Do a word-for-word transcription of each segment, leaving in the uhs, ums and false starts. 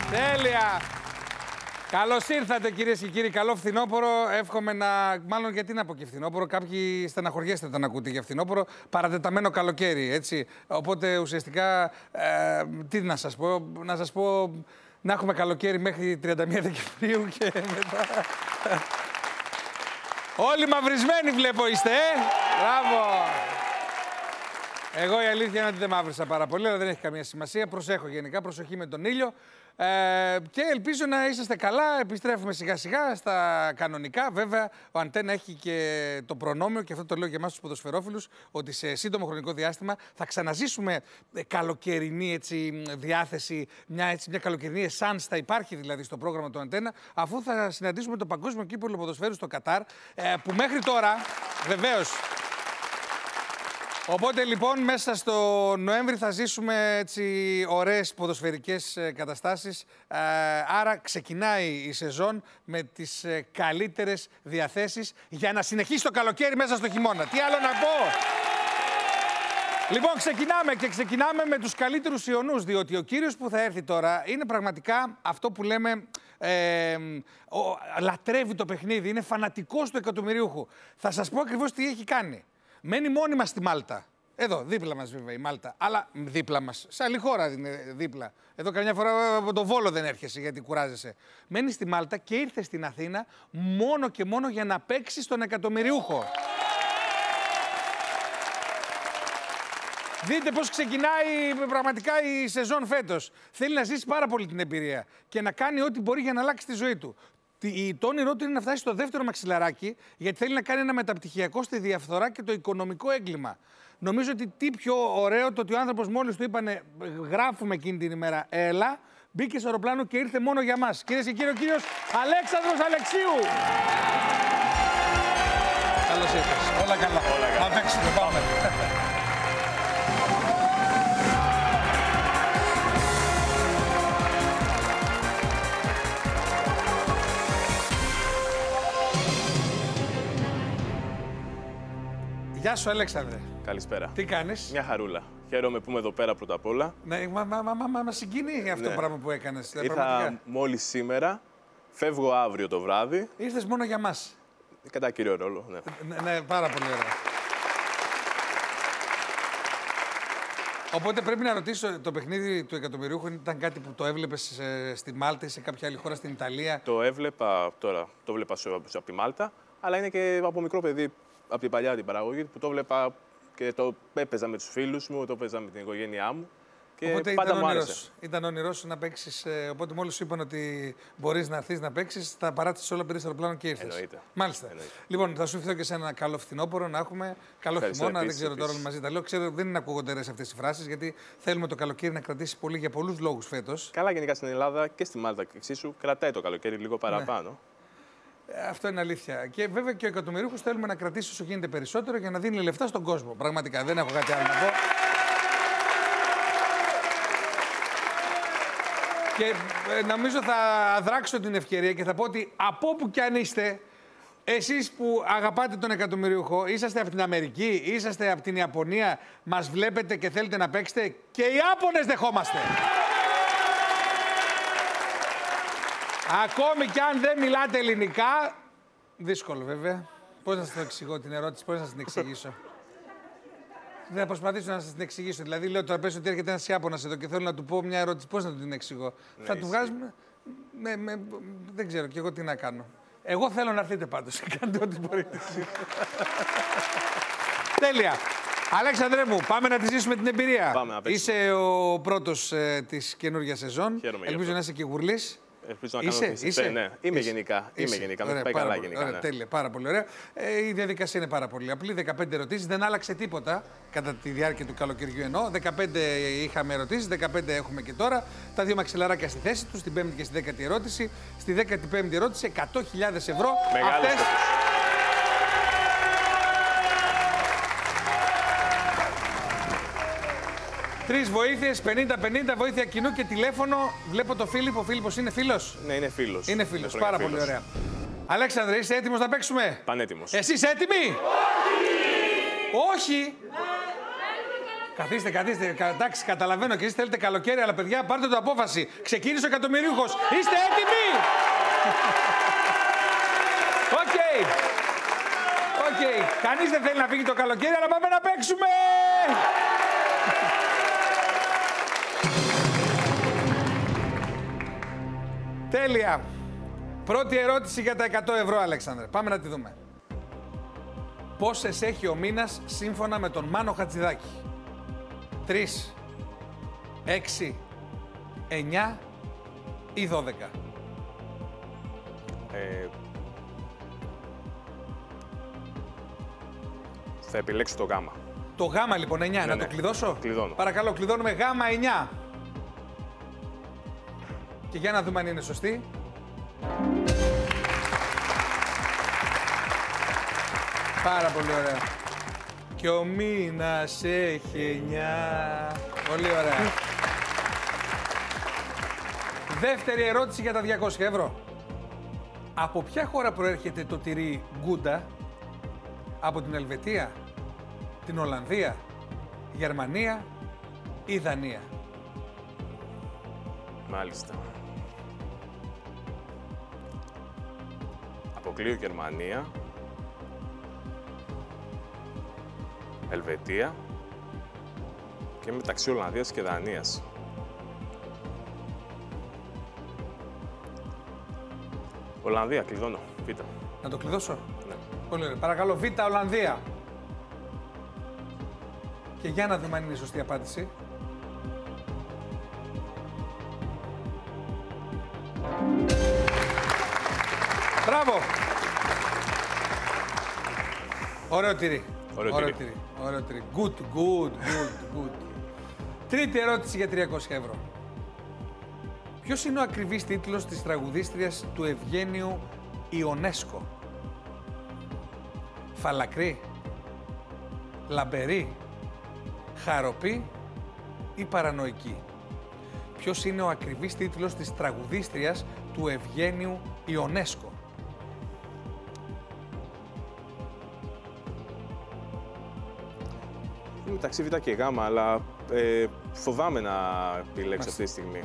Τέλεια! Καλώς ήρθατε κυρίες και κύριοι. Καλό φθινόπωρο. Εύχομαι να. Μάλλον γιατί να πω και φθινόπωρο. Κάποιοι στεναχωριέστε όταν ακούτε για φθινόπωρο. Παρατεταμένο καλοκαίρι, έτσι. Οπότε ουσιαστικά. Ε, τι να σας πω. Να σας πω. Να έχουμε καλοκαίρι μέχρι τριάντα μία Δεκεμβρίου και μετά. Όλοι μαυρισμένοι βλέπω είστε, ε! Μπράβο! Εγώ η αλήθεια είναι ότι δεν μαύρισα πάρα πολύ, αλλά δεν έχει καμία σημασία. Προσέχω γενικά, προσοχή με τον ήλιο. Ε, και ελπίζω να είσαστε καλά. Επιστρέφουμε σιγά σιγά στα κανονικά. Βέβαια, ο Αντένα έχει και το προνόμιο, και αυτό το λέω για εμάς τους ποδοσφαιρόφιλους, ότι σε σύντομο χρονικό διάστημα θα ξαναζήσουμε καλοκαιρινή έτσι, διάθεση, μια, έτσι, μια καλοκαιρινή εσάνς θα υπάρχει δηλαδή στο πρόγραμμα του Αντένα, αφού θα συναντήσουμε το Παγκόσμιο Κύπελλο Ποδοσφαίρου στο Κατάρ, ε, που μέχρι τώρα, βεβαίως. Οπότε λοιπόν μέσα στο Νοέμβρη θα ζήσουμε έτσι ωραίες ποδοσφαιρικές καταστάσεις. Ε, άρα ξεκινάει η σεζόν με τις καλύτερες διαθέσεις για να συνεχίσει το καλοκαίρι μέσα στο χειμώνα. Τι άλλο να πω! Λοιπόν, ξεκινάμε και ξεκινάμε με τους καλύτερους ιονούς, διότι ο κύριος που θα έρθει τώρα είναι πραγματικά αυτό που λέμε ε, ο, λατρεύει το παιχνίδι, είναι φανατικός του εκατομμυρίουχου. Θα σας πω ακριβώς τι έχει κάνει. Μένει μόνιμα στη Μάλτα. Εδώ, δίπλα μας βέβαια η Μάλτα. Αλλά δίπλα μας. Σε άλλη χώρα είναι δίπλα. Εδώ καμιά φορά από το Βόλο δεν έρχεσαι γιατί κουράζεσαι. Μένει στη Μάλτα και ήρθε στην Αθήνα μόνο και μόνο για να παίξει στον εκατομμυριούχο. Δείτε πώς ξεκινάει πραγματικά η σεζόν φέτος. Θέλει να ζήσει πάρα πολύ την εμπειρία και να κάνει ό,τι μπορεί για να αλλάξει τη ζωή του. Το όνειρό του είναι να φτάσει στο δεύτερο μαξιλαράκι, γιατί θέλει να κάνει ένα μεταπτυχιακό στη διαφθορά και το οικονομικό έγκλημα. Νομίζω ότι τι πιο ωραίο το ότι ο άνθρωπος μόλις του είπανε γράφουμε εκείνη την ημέρα έλα, μπήκε στο αεροπλάνο και ήρθε μόνο για μας. Κυρίες και κύριοι, ο κύριος Αλέξανδρος Αλεξίου. Καλώς ήρθες. Όλα καλά. Όλα καλά. Να παίξουμε, πάμε. Γεια σου, Αλέξανδρε. Καλησπέρα. Τι κάνεις? Μια χαρούλα. Χαίρομαι που είμαι εδώ πέρα πρώτα απ' όλα. Ναι, μα, μα, μα, μα, μα συγκινεί αυτό ναι. το πράγμα που έκανες. Ήρθα πραγματικά. Μόλις σήμερα, φεύγω αύριο το βράδυ. Ήρθες μόνο για μας. Κατά κύριο ρόλο, ναι. Ναι, ναι, πάρα πολύ ωραία. Οπότε πρέπει να ρωτήσω, το παιχνίδι του εκατομμυριούχου ήταν κάτι που το έβλεπες στη Μάλτα ή σε κάποια άλλη χώρα στην Ιταλία? Το έβλεπα τώρα, το έβλεπα από τη Μάλτα, αλλά είναι και από μικρό παιδί. Από την παλιά την παραγωγή που το βλέπα και το έπαιζα με τους φίλους μου, το έπαιζα με την οικογένειά μου. Και οπότε πάντα ήταν μου όνειρος, άρεσε. Ήταν όνειρός σου να παίξεις. Ε, οπότε μόλις σου είπαν ότι μπορείς να έρθεις να παίξεις, τα παράτησες όλα, πήρες το αεροπλάνο και ήρθες. Εννοείται. Μάλιστα. Εννοείται. Λοιπόν, θα σου ευχηθώ και σε ένα καλό φθινόπωρο να έχουμε. Καλό Ευχαριστώ, χειμώνα, επίσης, δεν ξέρω επίσης. τώρα μαζί τα λέω. Ξέρω δεν είναι ακούγοντερές αυτές οι φράσεις, γιατί θέλουμε το καλοκαίρι να κρατήσει πολύ για πολλούς λόγους φέτος. Καλά, γενικά στην Ελλάδα και στη Μάλτα εξίσου κρατάει το καλοκαίρι λίγο παραπάνω. Ναι. Αυτό είναι αλήθεια. Και βέβαια και ο εκατομμυρίουχος θέλουμε να κρατήσει όσο γίνεται περισσότερο για να δίνει λεφτά στον κόσμο. Πραγματικά δεν έχω κάτι άλλο να πω. Και νομίζω θα δράξω την ευκαιρία και θα πω ότι από όπου κι αν είστε, εσείς που αγαπάτε τον εκατομμυρίουχο, είσαστε από την Αμερική, είσαστε από την Ιαπωνία, μας βλέπετε και θέλετε να παίξετε, και οι Ιάπωνες δεχόμαστε. Ακόμη κι αν δεν μιλάτε ελληνικά, δύσκολο βέβαια. Πώς να σας το εξηγώ την ερώτηση, πώς να σας την εξηγήσω. Δεν θα προσπαθήσω να σας την εξηγήσω. Δηλαδή, λέω τώρα πες ότι έρχεται ένας Ιάπωνας εδώ και θέλω να του πω μια ερώτηση, πώς να του την εξηγώ. Ναι, θα του βγάζουμε. Με, με, δεν ξέρω κι εγώ τι να κάνω. Εγώ θέλω να έρθετε πάντως. Κάντε ό,τι μπορείτε. Τέλεια. Αλέξανδρε μου, πάμε να τη ζήσουμε την εμπειρία. Πάμε να παίξουμε. Είσαι ο πρώτος ε, της καινούργιας σεζόν. Χαίρομαι. Ελπίζω να είσαι και γουρλής. Ελπίζω να είσαι, κάνω είσαι, είσαι, ναι. Είμαι είσαι. γενικά. Είμαι Είσαι. γενικά. Ωραία, Με πάει καλά γενικά. Ωραία, ναι. τέλεια, πάρα πολύ ωραία. Ε, η διαδικασία είναι πάρα πολύ απλή. δεκαπέντε ερωτήσεις. Δεν άλλαξε τίποτα κατά τη διάρκεια του καλοκαιριού εννοώ. δεκαπέντε είχαμε ερωτήσεις, δεκαπέντε έχουμε και τώρα. Τα δύο μαξιλαράκια στη θέση τους, στην πέμπτη και στη δέκατη ερώτηση. Στη δέκατη πέμπτη ερώτηση, εκατό χιλιάδες ευρώ. Μεγάλος. Αυτές... Τρεις βοήθειες, πενήντα πενήντα, βοήθεια κοινού και τηλέφωνο. Βλέπω το Φίλιππο. Ο Φίλιππος είναι φίλος. Ναι, είναι φίλος. Είναι φίλος. Είναι πάρα φίλος. πολύ ωραία. Αλέξανδρε, είσαι έτοιμος να παίξουμε? Πανέτοιμος. Εσύ είσαι έτοιμη? Όχι! Όχι! Καθίστε, καθίστε. Εντάξει, καταλαβαίνω και εσείς θέλετε καλοκαίρι, αλλά παιδιά, πάρτε το απόφαση. Ξεκίνησε ο εκατομμυρίουχος. Είστε έτοιμοι! Οκ. Okay. Οκ. Okay. Κανείς δεν θέλει να φύγει το καλοκαίρι, αλλά πάμε να παίξουμε! Τέλεια. Πρώτη ερώτηση για τα εκατό ευρώ, Αλέξανδρε. Πάμε να τη δούμε. Πόσες έχει ο μήνας σύμφωνα με τον Μάνο Χατζηδάκη? Τρεις, έξι, εννιά ή δώδεκα? Ε, θα επιλέξω το γάμα. Το γάμα λοιπόν, εννιά. Ναι, να ναι. το κλειδώσω? Κλειδώνω. Παρακαλώ, κλειδώνουμε γάμα εννιά. Και για να δούμε αν είναι σωστή. Πάρα πολύ ωραία. Και ο μήνας έχει εννιά. Πολύ ωραία. Δεύτερη ερώτηση για τα διακόσια ευρώ. Από ποια χώρα προέρχεται το τυρί Γκούντα? Από την Ελβετία, την Ολλανδία, Γερμανία ή Δανία? Μάλιστα. Αποκλείω Γερμανία, Ελβετία και μεταξύ Ολλανδίας και Δανίας. Ολλανδία, κλειδώνω. Β. Να το κλειδώσω? Ναι. Πολύ ωραία. Παρακαλώ, Β, Ολλανδία. Και για να δούμε αν είναι η σωστή απάντηση. Μπράβο! Ωραίο τυρί. Ωραίο Ωραίο τυρί. τυρί. Ωραίο τυρί. Good, good, good, good. Τρίτη ερώτηση για τριακόσια ευρώ. Ποιος είναι ο ακριβής τίτλος της τραγουδίστριας του Ευγένιου Ιονέσκο? Φαλακρή, λαμπερή, χαροπή ή παρανοϊκή? Ποιος είναι ο ακριβής τίτλος της τραγουδίστριας του Ευγένιου Ιονέσκο? Μεταξύ Β και Γ, αλλά ε, φοβάμαι να επιλέξω αυτή τη στιγμή.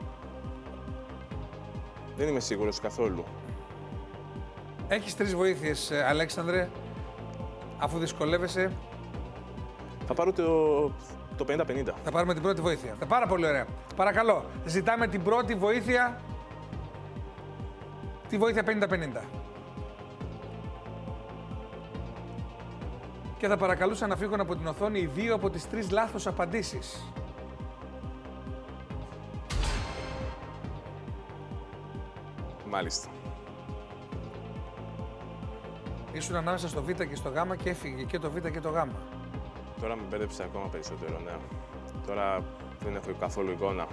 Δεν είμαι σίγουρος καθόλου. Έχεις τρεις βοήθειες, Αλέξανδρε. Αφού δυσκολεύεσαι, Θα πάρω το, το πενήντα πενήντα. θα πάρουμε την πρώτη βοήθεια. Θα πάρα πολύ ωραία. Παρακαλώ, ζητάμε την πρώτη βοήθεια. Τη βοήθεια πενήντα πενήντα. Και θα παρακαλούσα να φύγουν από την οθόνη οι δύο από τις τρεις λάθος απαντήσεις. Μάλιστα. Ήσουν ανάμεσα στο Β και στο Γ και έφυγε και το Β και το Γ. Τώρα με μπέρδεψε ακόμα περισσότερο, ναι. Τώρα δεν έχω καθόλου εικόνα.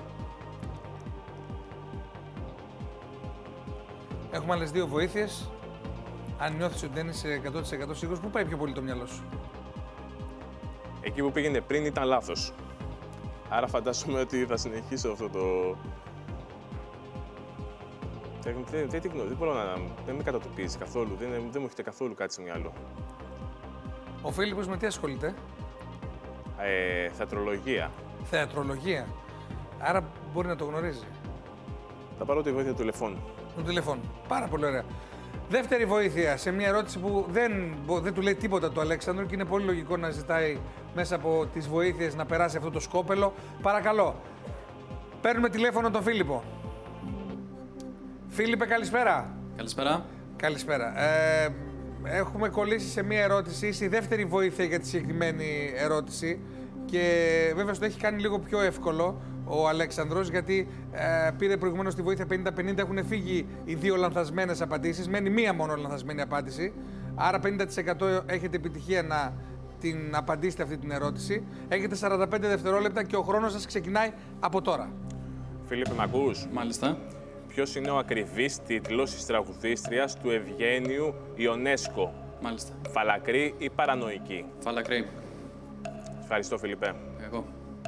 Έχουμε άλλες δύο βοήθειες. Αν νιώθεις ότι δεν είσαι εκατό τοις εκατό σίγουρος, πού πάει πιο πολύ το μυαλό σου? Εκεί που πήγαινε πριν ήταν λάθος. Άρα φαντάζομαι ότι θα συνεχίσω αυτό το... Δεν, δεν, δεν, δεν μπορώ να... Δεν με κατατοπίζει καθόλου. Δεν, δεν μου έχετε καθόλου κάτι στο μυαλό. Ο Φίλιππος με τι ασχολείται? Ε, θεατρολογία. Θεατρολογία. Άρα μπορεί να το γνωρίζει. Θα πάρω τη βοήθεια του τηλεφώνου. Του τηλεφώνου. Πάρα πολύ ωραία. Δεύτερη βοήθεια σε μια ερώτηση που δεν, δεν του λέει τίποτα του Αλέξανδρου και είναι πολύ λογικό να ζητάει μέσα από τις βοήθειες να περάσει αυτό το σκόπελο. Παρακαλώ. Παίρνουμε τηλέφωνο τον Φίλιππο. Φίλιππε, καλησπέρα. Καλησπέρα. Καλησπέρα. Ε, έχουμε κολλήσει σε μια ερώτηση. Είσαι η δεύτερη βοήθεια για τη συγκεκριμένη ερώτηση. Και βέβαια το έχει κάνει λίγο πιο εύκολο ο Αλέξανδρος, γιατί ε, πήρε προηγουμένως τη βοήθεια πενήντα πενήντα. Έχουν φύγει οι δύο λανθασμένες απαντήσεις. Μένει μία μόνο λανθασμένη απάντηση. Άρα πενήντα τοις εκατό έχετε επιτυχία να την απαντήσετε αυτή την ερώτηση. Έχετε σαράντα πέντε δευτερόλεπτα και ο χρόνος σας ξεκινάει από τώρα. Φίλιππε, μ' ακούς? Μάλιστα. Ποιος είναι ο ακριβής τίτλος της τραγουδίστριας του Ευγένιου Ιονέσκο? Μάλιστα. Φαλακρή ή παρανοϊκή? Φαλακρή. Ευχαριστώ, Φίλιππε. Εγώ.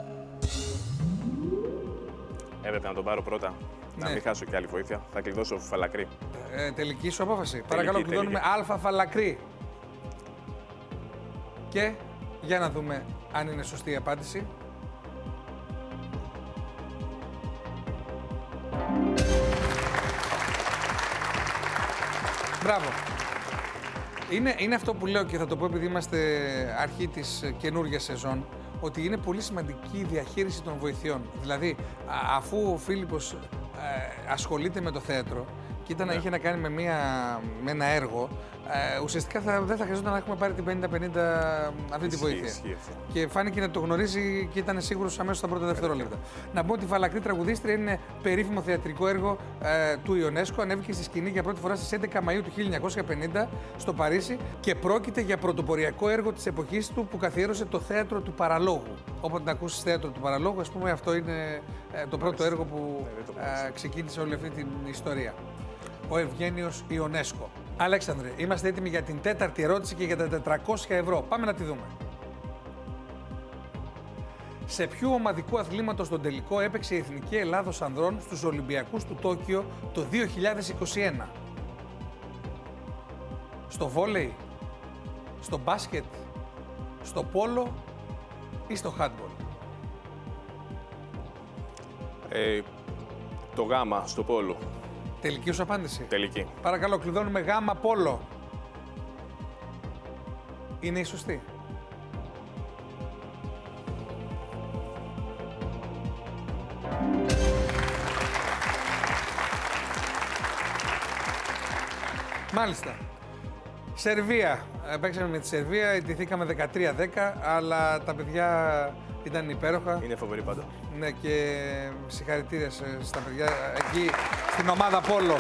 Έπρεπε να τον πάρω πρώτα. Ναι. Να μην χάσω κι άλλη βοήθεια. Θα κλειδώσω φαλακρή. Ε, τελική σου απόφαση. Παρακαλώ, κλειδώνουμε τελική. Α φαλακρή. Και για να δούμε αν είναι σωστή η απάντηση. Μπράβο. Είναι, είναι αυτό που λέω και θα το πω επειδή είμαστε αρχή της καινούργιας σεζόν, ότι είναι πολύ σημαντική η διαχείριση των βοηθειών. Δηλαδή, α, αφού ο Φίλιππος ε, ασχολείται με το θέατρο και ήταν, yeah. είχε να κάνει με, μια, με ένα έργο, ε, ουσιαστικά θα, δεν θα χρειαζόταν να έχουμε πάρει την πενήντα πενήντα αυτή τη βοήθεια. Ισχύει, και φάνηκε να το γνωρίζει και ήταν σίγουρος αμέσως στα πρώτα δευτερόλεπτα. Yeah. Να πω ότι η Φαλακρή Τραγουδίστρια είναι περίφημο θεατρικό έργο ε, του Ιονέσκο. Ανέβηκε στη σκηνή για πρώτη φορά στις έντεκα Μαΐου του χίλια εννιακόσια πενήντα στο Παρίσι και πρόκειται για πρωτοποριακό έργο της εποχής του που καθιέρωσε το θέατρο του παραλόγου. Όποτε να ακούσεις θέατρο του παραλόγου, ας πούμε, αυτό είναι ε, το πρώτο έργο που ε, ξεκίνησε όλη αυτή την ιστορία. Ο Ευγένιος Ιονέσκο. Αλέξανδρε, είμαστε έτοιμοι για την τέταρτη ερώτηση και για τα τετρακόσια ευρώ. Πάμε να τη δούμε. Σε ποιου ομαδικού αθλήματος στον τελικό έπαιξε η Εθνική Ελλάδος Ανδρών στους Ολυμπιακούς του Τόκιο το δύο χιλιάδες είκοσι ένα? Στο βόλεϊ, στο μπάσκετ, στο πόλο ή στο χάντμπολ? Ε, το γάμα, στο πόλο. Τελική σου απάντηση. Τελική. Παρακαλώ, κλειδώνουμε γάμα πόλο. Είναι η σωστή. Μάλιστα. Σερβία. Παίξαμε με τη Σερβία, ιτηθήκαμε δεκατρία δέκα, αλλά τα παιδιά ήταν υπέροχα. Είναι φοβερή πάντα. Ναι, και συγχαρητήρια στα παιδιά εκεί στην ομάδα Πόλο.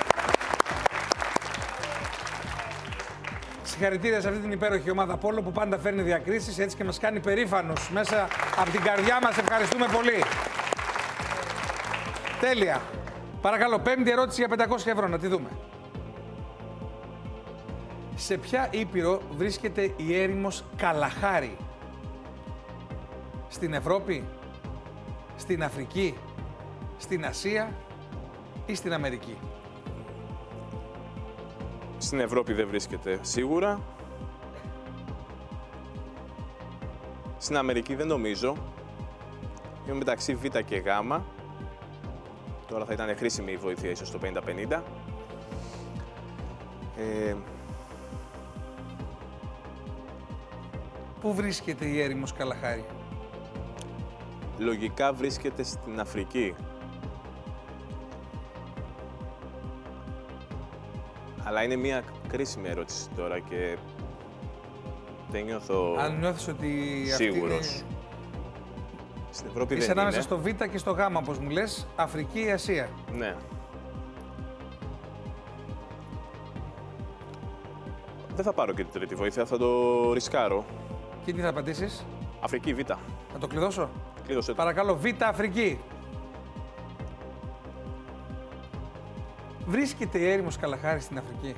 Συγχαρητήρια σε αυτή την υπέροχη ομάδα Πόλο που πάντα φέρνει διακρίσεις, έτσι και μας κάνει περήφανος. Μέσα από την καρδιά μας ευχαριστούμε πολύ. Τέλεια. Παρακαλώ, πέμπτη ερώτηση για πεντακόσια ευρώ, να τη δούμε. Σε ποια ήπειρο βρίσκεται η έρημος Καλαχάρη? Στην Ευρώπη, στην Αφρική, στην Ασία ή στην Αμερική? Στην Ευρώπη δεν βρίσκεται σίγουρα. Στην Αμερική δεν νομίζω. Είμαι μεταξύ Β και Γ. Τώρα θα ήταν χρήσιμη η βοήθεια ίσως το πενήντα πενήντα. Ε... Πού βρίσκεται η έρημος Καλαχάρη? Λογικά βρίσκεται στην Αφρική. Αλλά είναι μια κρίσιμη ερώτηση τώρα και δεν νιώθω Αν νιώθεις ότι σίγουρος. αυτή είναι... Στην Ευρώπη Είσαι δεν ανάμεσα είναι. στο Β και στο Γ, όπως μου λες, Αφρική ή Ασία. Ναι. Δεν θα πάρω και την τρίτη βοήθεια, θα το ρισκάρω. Και τι θα απαντήσεις? Αφρική, Β. Να το κλειδώσω? Κλείδωσε το. Παρακαλώ, Β Αφρική. Βρίσκεται η έρημος Καλαχάρη στην Αφρική?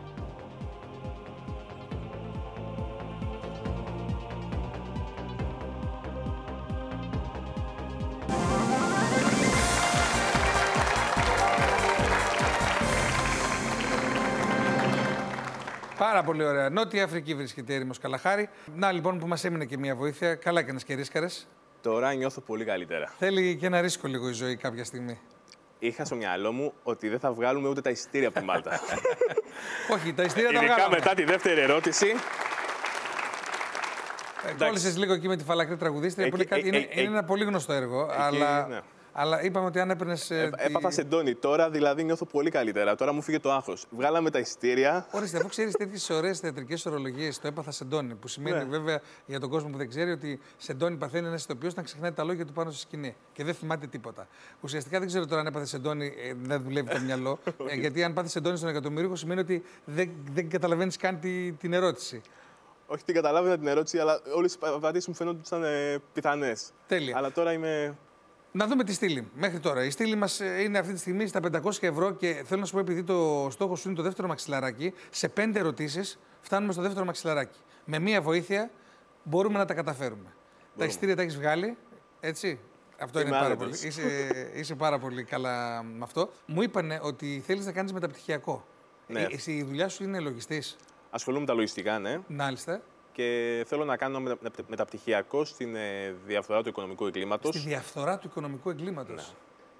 Πάρα πολύ ωραία. Νότια Αφρική βρίσκεται η έρημος Καλαχάρη. Να λοιπόν που μας έμεινε και μια βοήθεια. Καλά έκανες και ρίσκαρες. Τώρα νιώθω πολύ καλύτερα. Θέλει και ένα ρίσκο λίγο η ζωή κάποια στιγμή. Είχα στο μυαλό μου ότι δεν θα βγάλουμε ούτε τα εισιτήρια από τη Μάλτα. Όχι, τα εισιτήρια τα Ειδικά βγάλαμε. μετά τη δεύτερη ερώτηση. Ε, κόλλησες λίγο εκεί με τη Φαλακρή Τραγουδίστρια. Ε, που είναι, ε, κάτι, ε, είναι, ε, είναι ένα πολύ γνωστό έργο. Εκεί, αλλά, ναι. αλλά είπαμε ότι αν έπαιρνες... Ε, τη... Έπαθα σεντόνι. Τώρα δηλαδή νιώθω πολύ καλύτερα. Τώρα μου φύγε το άγχος. Βγάλαμε τα εισιτήρια. Ορίστε, αφού ξέρεις τέτοιες ωραίες θεατρικές ορολογίες, το έπαθα σεντόνι. Που σημαίνει Ναι. βέβαια για τον κόσμο που δεν ξέρει ότι σεντόνι παθαίνει ένας ηθοποιός να ξεχνάει τα λόγια του πάνω στη σκηνή και δεν θυμάται τίποτα. Ουσιαστικά δεν ξέρω τώρα αν έπαθε σεντόνι, ε, δεν δουλεύει το μυαλό. ε, γιατί αν πάθει σεντόνι στον εκατομμύριο, σημαίνει ότι δεν, δεν καταλαβαίνεις καν τη, την ερώτηση. Όχι, την καταλάβαινα την ερώτηση, αλλά όλες οι απαντήσεις μου φαίνονται ότι ήταν ε, πιθανές. Τέλεια. Αλλά τώρα είμαι. Να δούμε τη στήλη μέχρι τώρα. Η στήλη μας είναι αυτή τη στιγμή στα πεντακόσια ευρώ και θέλω να σου πω, επειδή το στόχο σου είναι το δεύτερο μαξιλαράκι, σε πέντε ερωτήσεις φτάνουμε στο δεύτερο μαξιλαράκι. Με μία βοήθεια μπορούμε να τα καταφέρουμε. Μπορούμε. Τα εισιτήρια τα έχεις βγάλει, έτσι. Αυτό Είμαι είναι πάρα άνετος. πολύ. Είσαι, είσαι πάρα πολύ καλά με αυτό. Μου είπανε ότι θέλεις να κάνεις μεταπτυχιακό. Ναι. Ε, εσύ, η δουλειά σου είναι λογιστής. Ασχολούμαι με τα λογιστικά, ναι. Μάλιστα. και θέλω να κάνω μετα, μεταπτυχιακό στην ε, διαφθορά του οικονομικού εγκλήματος. Στη διαφθορά του οικονομικού εγκλήματος. Ναι.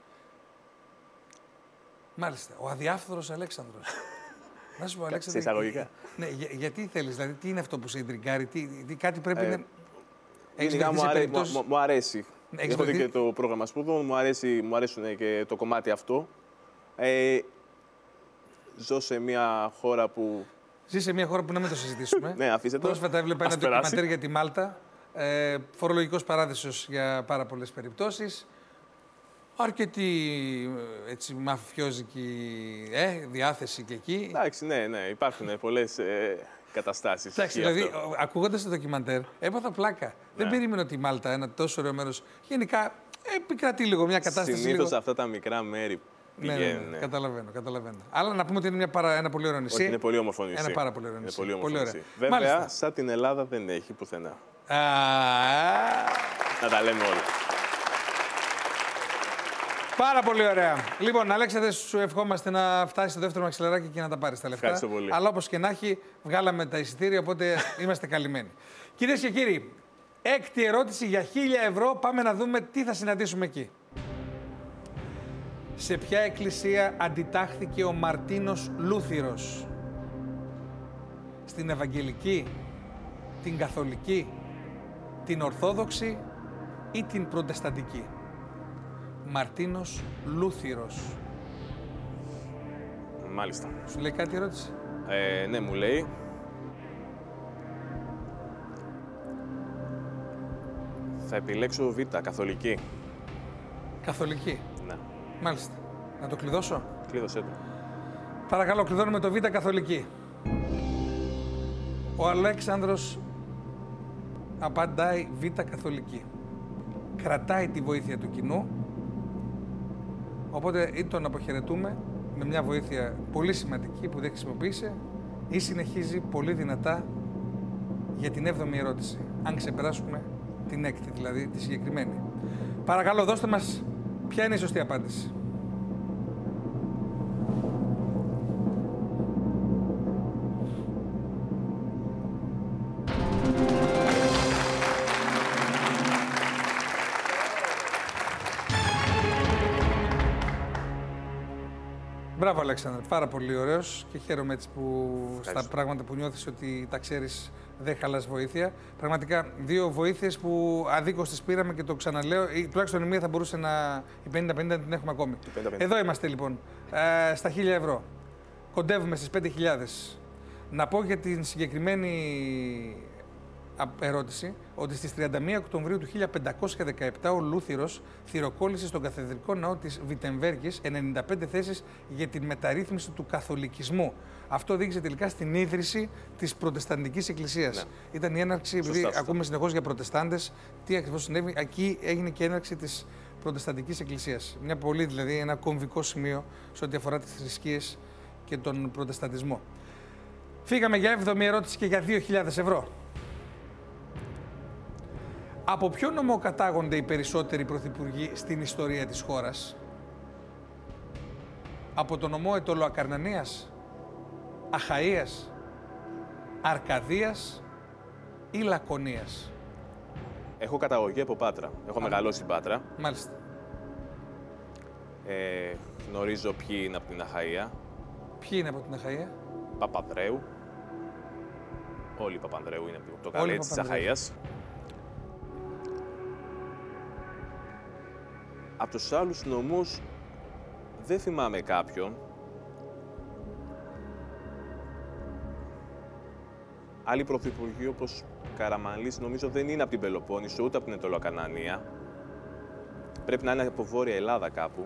Μάλιστα. Ο αδιάφθορος Αλέξανδρος. Να σου πω, Αλέξανδρο. Σε εισαγωγικά. Ναι, για, γιατί θέλεις, δηλαδή, τι είναι αυτό που σε ιντριγκάρει, τι, τι κάτι πρέπει ε, να. Γενικά μου, αρέ, περιπτώσεις... μου, μου αρέσει. Έχεις Έχω δει βρεθεί... και το πρόγραμμα σπουδών, μου, αρέσει, μου αρέσουν και το κομμάτι αυτό. Ε, ζω σε μια χώρα που. Ζει σε μια χώρα που να μην το συζητήσουμε. Ναι, αφήστε το. Πρόσφατα έβλεπα ένα ντοκιμαντέρ για τη Μάλτα. Ε, φορολογικός παράδεισος για πάρα πολλές περιπτώσεις. Αρκετή έτσι, μαφιόζικη ε, διάθεση και εκεί. Εντάξει, ναι, ναι, υπάρχουν πολλές ε, καταστάσεις. Εντάξει, δηλαδή, ακούγοντας το ντοκιμαντέρ, έπαθα πλάκα. Ναι. Δεν περίμενα ότι η Μάλτα, ένα τόσο ωραίο μέρος, γενικά επικρατεί λίγο μια κατάσταση. Συνήθως λίγο... αυτά τα μικρά μέρη πηγαίνουν. Ναι, ναι, ναι. Καταλαβαίνω, καταλαβαίνω. Αλλά να πούμε ότι είναι μια παρα... ένα πολύ ωραίο νησί. Όχι, είναι πολύ όμορφο νησί. Ένα πάρα πολύ ωραίο νησί. Είναι πολύ πολύ νησί. Βέβαια, μάλιστα, σαν την Ελλάδα δεν έχει πουθενά. Α... Να τα λέμε όλα. Πάρα πολύ ωραία. Λοιπόν, Αλέξανδρε, σου ευχόμαστε να φτάσει στο δεύτερο μαξιλαράκι και να τα πάρει τα λεφτά. Ευχαριστώ πολύ. Αλλά όπως και να έχει, βγάλαμε τα εισιτήρια, οπότε είμαστε καλυμμένοι. Κυρίες και κύριοι, έκτη ερώτηση για χίλια ευρώ. Πάμε να δούμε τι θα συναντήσουμε εκεί. Σε ποια εκκλησία αντιτάχθηκε ο Μαρτίνος Λούθυρος? Στην Ευαγγελική, την Καθολική, την Ορθόδοξη ή την Προτεσταντική? Μαρτίνος Λούθυρος. Μάλιστα. Σου λέει κάτι η ερώτηση? Ε, ναι, μου λέει. Θα επιλέξω Β, Καθολική. Καθολική. Ναι. Μάλιστα. Να το κλειδώσω? Κλείδωσέ το. Παρακαλώ, κλειδώνουμε το Β, Καθολική. Ο Αλέξανδρος απαντάει Β, Καθολική. Κρατάει τη βοήθεια του κοινού. Οπότε ή τον αποχαιρετούμε με μια βοήθεια πολύ σημαντική που δεν χρησιμοποίησε ή συνεχίζει πολύ δυνατά για την έβδομη ερώτηση. Αν ξεπεράσουμε την έκτη, δηλαδή τη συγκεκριμένη. Παρακαλώ, δώστε μας ποια είναι η σωστή απάντηση. Μπράβο, Αλέξανδρε. Πάρα πολύ ωραίος και χαίρομαι έτσι που στα πράγματα που νιώθεις ότι τα ξέρεις δεν χαλάς βοήθεια. Πραγματικά δύο βοήθειες που αδίκως τις πήραμε και το ξαναλέω. Ή, τουλάχιστον η μία θα μπορούσε να. Η πενήντα πενήντα να την έχουμε ακόμη. πενήντα πενήντα. Εδώ είμαστε λοιπόν. Ε, στα χίλια ευρώ. Κοντεύουμε στις πέντε χιλιάδες. Να πω για την συγκεκριμένη ερώτηση ότι στις τριάντα μία Οκτωβρίου του χίλια πεντακόσια δεκαεπτά ο Λούθυρος θυροκόλλησε στον καθεδρικό ναό της Βιτεμβέργης ενενήντα πέντε θέσεις για την μεταρρύθμιση του καθολικισμού. Αυτό οδήγησε τελικά στην ίδρυση της Προτεσταντικής Εκκλησίας. Ναι. Ήταν η έναρξη, επειδή σωστά, σωστά. ακούμε συνεχώς για Προτεστάντες, τι ακριβώς συνέβη, εκεί έγινε και η έναρξη της Προτεσταντικής Εκκλησίας. Μια πολύ, δηλαδή, ένα κομβικό σημείο σε ό,τι αφορά τις θρησκείες και τον Προτεσταντισμό. Φύγαμε για έβδομη ερώτηση και για δύο χιλιάδες ευρώ. Από ποιο νομό κατάγονται οι περισσότεροι πρωθυπουργοί στην ιστορία της χώρας? Από το νομό Αιτωλοακαρνανίας, Αχαΐας, Αρκαδίας ή Λακωνίας? Έχω καταγωγή από Πάτρα. Έχω Α, μεγαλώσει στην Πάτρα. Μάλιστα. Ε, γνωρίζω ποιοι είναι από την Αχαΐα. Ποιοι είναι από την Αχαΐα? Παπανδρέου. Όλοι οι Παπανδρέου είναι από το καλέ της Αχαΐας. Από τους άλλους νομούς δεν θυμάμαι κάποιον. Άλλοι πρωθυπουργοί όπως Καραμανλής νομίζω δεν είναι από την Πελοπόννησο ούτε από την Αιτωλοακαρνανία. Πρέπει να είναι από Βόρεια Ελλάδα κάπου.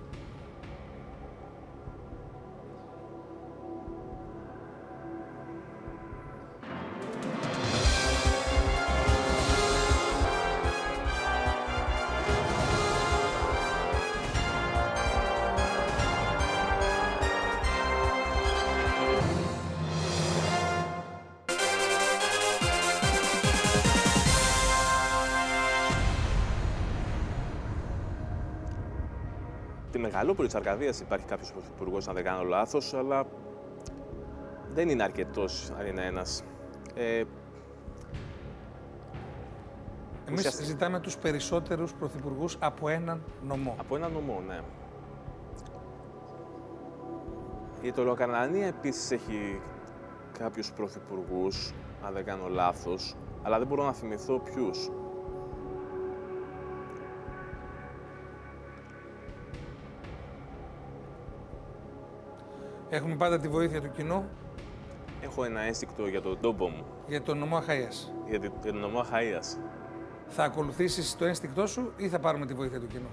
Στη Μεγαλόπολη της Αρκαδίας υπάρχει κάποιος πρωθυπουργός, αν δεν κάνω λάθος, αλλά δεν είναι αρκετός αν είναι ένας. Ε, Εμείς ουσιαστικά ζητάμε τους περισσότερους πρωθυπουργούς από έναν νομό. Από έναν νομό, ναι. Η Αιτωλοακαρνανία επίσης έχει κάποιους πρωθυπουργούς, αν δεν κάνω λάθος, αλλά δεν μπορώ να θυμηθώ ποιους. Έχουμε πάντα τη βοήθεια του κοινού. Έχω ένα ένστικτο για τον τόπο μου. Για τον νομό Αχαΐας. Για τον νομό Αχαΐας. Θα ακολουθήσεις το ένστικτό σου ή θα πάρουμε τη βοήθεια του κοινού?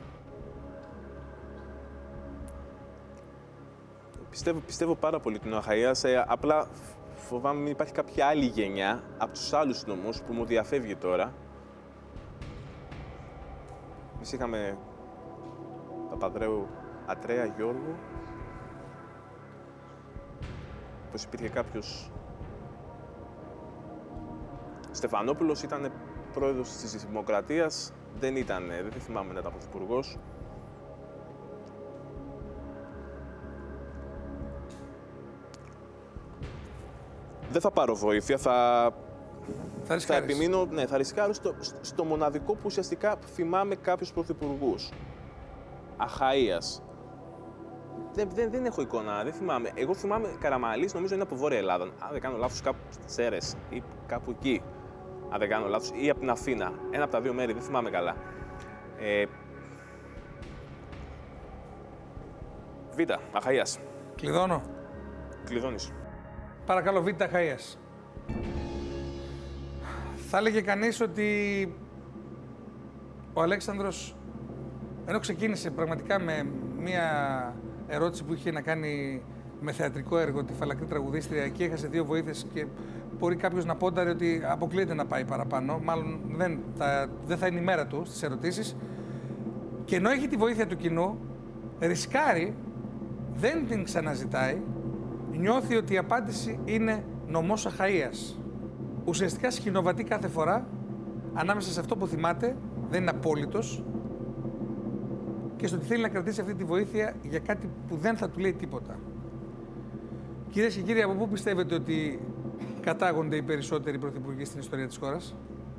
Πιστεύω, πιστεύω πάρα πολύ την Αχαΐας. Ε, απλά φοβάμαι μην υπάρχει κάποια άλλη γενιά από τους άλλους νομούς που μου διαφεύγει τώρα. Εμείς είχαμε Παπαδρέου, Ατρέα, Γιώργο. Πως υπήρχε κάποιος... Στεφανόπουλος ήταν πρόεδρος της Δημοκρατίας, δεν ήταν, δεν θυμάμαι να ήταν πρωθυπουργός. Δεν θα πάρω βοήθεια, θα, θα, θα επιμείνω, ναι, θα ρισκάρω στο, στο μοναδικό που ουσιαστικά θυμάμαι κάποιους πρωθυπουργούς. Αχαΐας. Δεν, δεν, δεν έχω εικόνα, δεν θυμάμαι. Εγώ θυμάμαι Καραμανλής, νομίζω είναι από Βόρεια Ελλάδα. Αν δεν κάνω λάθος, κάπου στις Σέρρες ή κάπου εκεί. Αν δεν κάνω λάθος, ή από την Αθήνα. Ένα από τα δύο μέρη, δεν θυμάμαι καλά. Ε... Β. Αχαΐας. Κλειδώνω. Κλειδώνεις. Παρακαλώ, Β. Αχαΐας. Θα έλεγε κανείς ότι ο Αλέξανδρος, ενώ ξεκίνησε πραγματικά με μία ερώτηση που είχε να κάνει με θεατρικό έργο, τη Φαλακρή Τραγουδίστρια, και έχασε δύο βοήθειες και μπορεί κάποιος να πόνταρε ότι αποκλείεται να πάει παραπάνω. Μάλλον δεν θα, δεν θα είναι η μέρα του στις ερωτήσεις. Και ενώ έχει τη βοήθεια του κοινού, ρισκάρει, δεν την ξαναζητάει, νιώθει ότι η απάντηση είναι νομός Αχαΐας. Ουσιαστικά σχηνοβατεί κάθε φορά ανάμεσα σε αυτό που θυμάται, δεν είναι απόλυτος, και στο ότι θέλει να κρατήσει αυτή τη βοήθεια για κάτι που δεν θα του λέει τίποτα. Κυρίες και κύριοι, από πού πιστεύετε ότι κατάγονται οι περισσότεροι πρωθυπουργοί στην ιστορία της χώρας?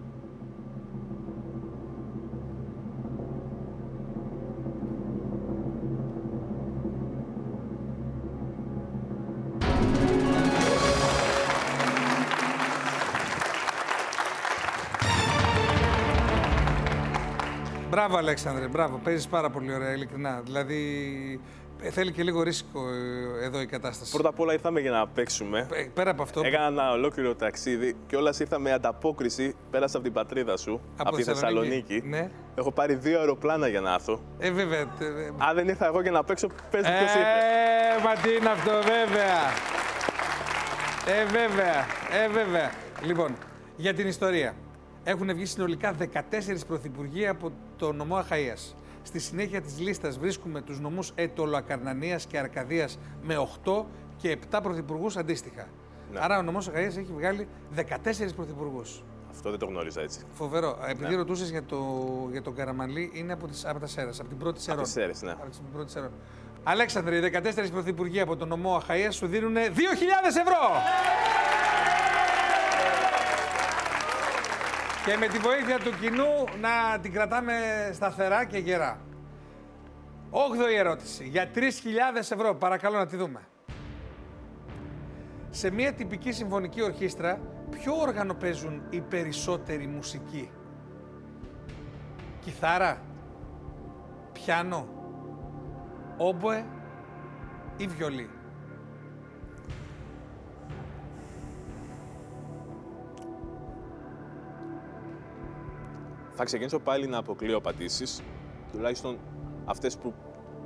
Μπράβο, Αλέξανδρε, μπράβο. Παίζεις πάρα πολύ ωραία, ειλικρινά. Δηλαδή, θέλει και λίγο ρίσκο εδώ η κατάσταση. Πρώτα απ' όλα ήρθαμε για να παίξουμε. Πέρα από αυτό. Έκανα ένα ολόκληρο ταξίδι και όλα ήρθα με ανταπόκριση. Πέρασα από την πατρίδα σου, από, από τη Θεσσαλονίκη. Θεσσαλονίκη. Ναι. Έχω πάρει δύο αεροπλάνα για να έρθω. Ε, βέβαια. Αν δεν ήρθα εγώ για να παίξω, πες μου ποιος ε, ήρθε. Ε, μα τι είναι αυτό, βέβαια. Ε, βέβαια. Ε, βέβαια. Λοιπόν, για την ιστορία. Έχουν βγει συνολικά δεκατέσσερις πρωθυπουργοί από το νομό Αχαΐας. Στη συνέχεια της λίστας βρίσκουμε τους νομούς Αιτωλοακαρνανίας και Αρκαδίας με οκτώ και επτά πρωθυπουργούς αντίστοιχα. Ναι. Άρα ο νομός Αχαΐας έχει βγάλει δεκατέσσερις πρωθυπουργούς. Αυτό δεν το γνώριζα έτσι. Φοβερό. Επειδή ναι. ρωτούσες για, το, για τον Καραμανλή, είναι από, τις, από τα Σέρρες, από την πρώτη Σερών. Από τις Σέρρες, ναι. Από την πρώτη Σερών. Αλέξανδρε, οι δεκατέσσερις πρωθυπουργοί από το νομό Αχαΐας σου δίνουν δύο χιλιάδες ευρώ! Και με τη βοήθεια του κοινού να την κρατάμε σταθερά και γερά. Όγδοη ερώτηση. Για τρεις χιλιάδες ευρώ. Παρακαλώ να τη δούμε. Σε μια τυπική συμφωνική ορχήστρα, ποιο όργανο παίζουν οι περισσότεροι μουσικοί? Κιθάρα, πιάνο, όμποε ή βιολί? Θα ξεκινήσω πάλι να αποκλείω απαντήσεις, τουλάχιστον αυτές που,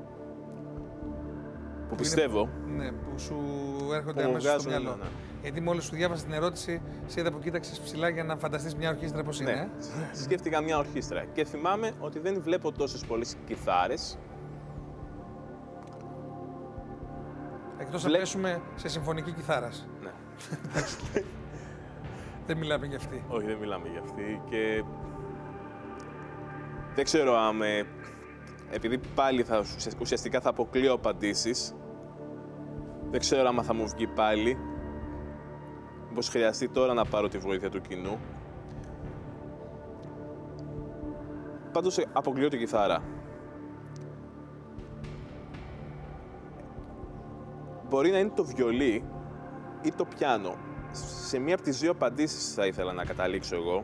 που πιστεύω. Είναι, ναι, που σου έρχονται αμέσως στο μυαλό. Ναι. Γιατί μόλις σου διάβασα την ερώτηση, σε είδα που κοίταξες ψηλά για να φανταστείς μια ορχήστρα πώς είναι. Ναι, σκέφτηκα μια ορχήστρα και θυμάμαι ότι δεν βλέπω τόσες πολλές κιθάρες. Εκτός Βλέ... να πέσουμε σε συμφωνική κιθάρας. Ναι. Δεν μιλάμε για αυτή. Όχι, δεν μιλάμε για αυτή και... Δεν ξέρω αν, με... επειδή πάλι θα, ουσιαστικά θα αποκλείω απαντήσεις, δεν ξέρω αν θα μου βγει πάλι, μήπως χρειαστεί τώρα να πάρω τη βοήθεια του κοινού. Πάντως αποκλείω την κιθάρα. Μπορεί να είναι το βιολί ή το πιάνο. Σε μία από τις δύο απαντήσεις θα ήθελα να καταλήξω εγώ.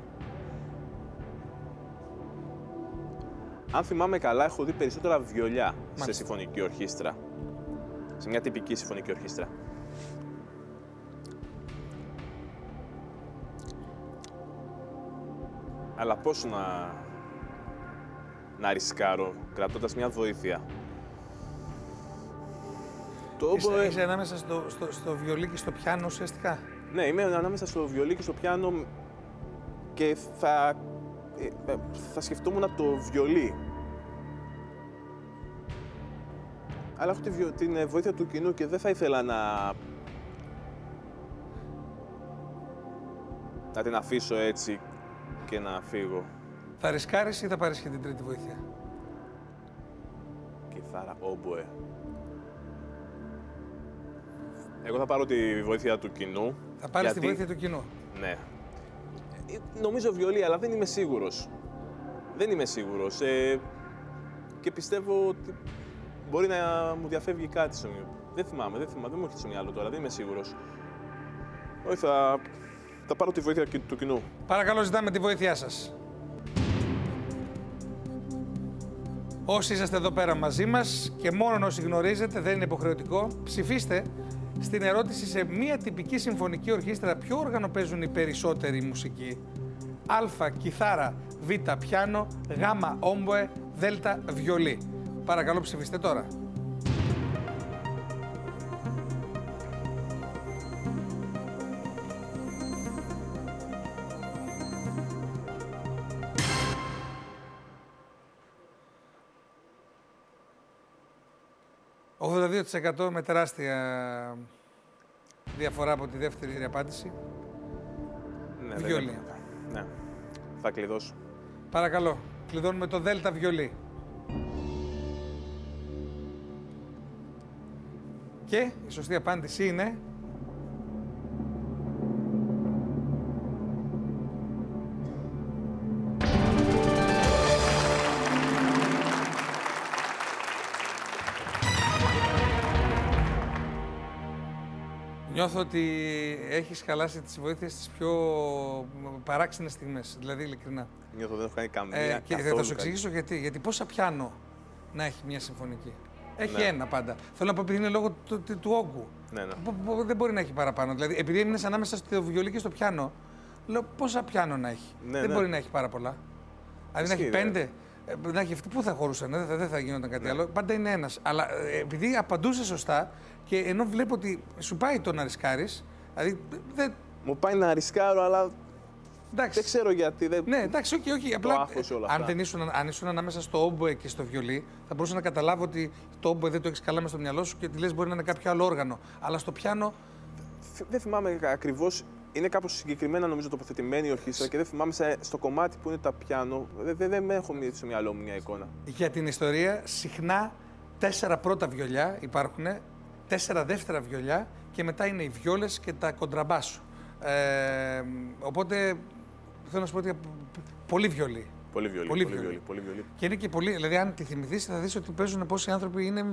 Αν θυμάμαι καλά, έχω δει περισσότερα βιολιά Μάλιστα. σε συμφωνική ορχήστρα. Σε μια τυπική συμφωνική ορχήστρα. Αλλά πώς να, να ρισκάρω, κρατώντας μια βοήθεια. Το είσαι, είσαι ανάμεσα στο, στο, στο βιολί και στο πιάνο ουσιαστικά. Ναι, είμαι ανάμεσα στο βιολί και στο πιάνο και θα, θα σκεφτόμουν το βιολί. Αλλά έχω τη, την βοήθεια του κοινού και δεν θα ήθελα να... να την αφήσω έτσι και να φύγω. Θα ρισκάρεις ή θα πάρεις και την τρίτη βοήθεια? Κιθάρα, όμποε. Εγώ θα πάρω τη βοήθεια του κοινού. Θα πάρεις γιατί... τη βοήθεια του κοινού. Ναι. Νομίζω βιολί, αλλά δεν είμαι σίγουρος. Δεν είμαι σίγουρος. Ε, και πιστεύω ότι μπορεί να μου διαφεύγει κάτι στο μυαλό. Δεν θυμάμαι, δεν θυμάμαι, δεν μου έρχεται στο μυαλό τώρα, δεν είμαι σίγουρος. Όχι, θα, θα πάρω τη βοήθεια του κοινού. Παρακαλώ, ζητάμε τη βοήθειά σας. Όσοι είσαστε εδώ πέρα μαζί μας και μόνο όσοι γνωρίζετε, δεν είναι υποχρεωτικό, ψηφίστε στην ερώτηση σε μία τυπική συμφωνική ορχήστρα ποιο όργανο παίζουν οι περισσότεροι μουσικοί. Α, κιθάρα, Β, πιάνο, Γ, όμποε, Δ, βιολί. Παρακαλώ, ψηφίστε τώρα. ογδόντα δύο τοις εκατό με τεράστια διαφορά από τη δεύτερη απάντηση. Ναι, βιολί. Ναι, θα κλειδώσω. Παρακαλώ, κλειδώνουμε το Δέλτα βιολί. Και η σωστή απάντηση είναι... Νιώθω ότι έχεις χαλάσει τις βοήθειες στις πιο παράξενες στιγμές, δηλαδή ειλικρινά. Νιώθω δεν έχω κάνει καμία. Ε, και θα σου εξηγήσω γιατί. Γιατί πόσα πιάνο να έχει μια συμφωνική? Έχει ναι. ένα πάντα. Θέλω να πω επειδή είναι λόγω του, του, του όγκου. Ναι, ναι. Δεν μπορεί να έχει παραπάνω. Δηλαδή, επειδή έμεινες ανάμεσα στο βιολί και στο πιάνο, λέω πόσα πιάνο να έχει. Ναι, δεν ναι. μπορεί να έχει πάρα πολλά. Δηλαδή να έχει πέντε. Να έχει αυτή, πού θα χωρούσαν, δεν θα, δεν θα γινόταν κάτι ναι. άλλο. Πάντα είναι ένας. Αλλά επειδή απαντούσε σωστά και ενώ βλέπω ότι σου πάει το να ρισκάρεις, δηλαδή δεν... Μου πάει να ρισκάρω, αλλά εντάξει. Δεν ξέρω γιατί. Δεν... Ναι, εντάξει, όχι, όχι. Απλά αν, δεν ήσουν, αν ήσουν ανάμεσα στο όμποε και στο βιολί, θα μπορούσα να καταλάβω ότι το όμποε δεν το έχεις καλά μες στο μυαλό σου και τη λες μπορεί να είναι κάποιο άλλο όργανο. Αλλά στο πιάνο. Δεν θυμάμαι ακριβώς. Είναι κάπως συγκεκριμένα νομίζω τοποθετημένη η ορχήστρα και δεν θυμάμαι στο κομμάτι που είναι τα πιάνο. Δεν, δεν, δεν έχω στο μυαλό μου μια εικόνα. Για την ιστορία, συχνά τέσσερα πρώτα βιολιά υπάρχουν, τέσσερα δεύτερα βιολιά και μετά είναι οι βιόλες και τα κοντραμπάσου. Ε, οπότε θέλω να σου πω ότι πολύ βιολί. Πολύ βιολί. Πολύ, πολύ, βιολί. πολύ βιολί. Και είναι και πολύ. Δηλαδή, αν τη θυμηθείς, θα δεις ότι παίζουν πόσοι άνθρωποι είναι.